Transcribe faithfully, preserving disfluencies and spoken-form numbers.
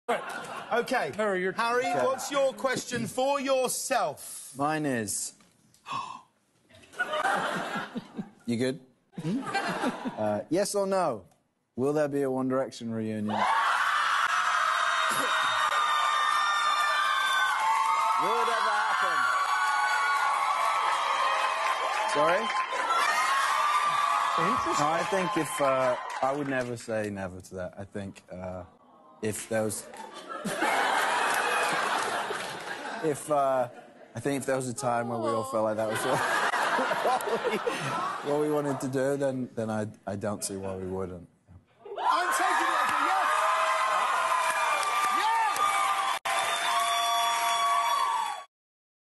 Okay. Harry, you're... Harry, okay. what's your question for yourself? Mine is... You good? Hmm? Uh, yes or no? Will there be a One Direction reunion? Will it ever happen? Sorry? No, I think if... Uh, I would never say never to that. I think uh, if there was... if... Uh, I think if there was a time where we all felt like that was what, what, we, what we wanted to do, then, then I, I don't see why we wouldn't. I'm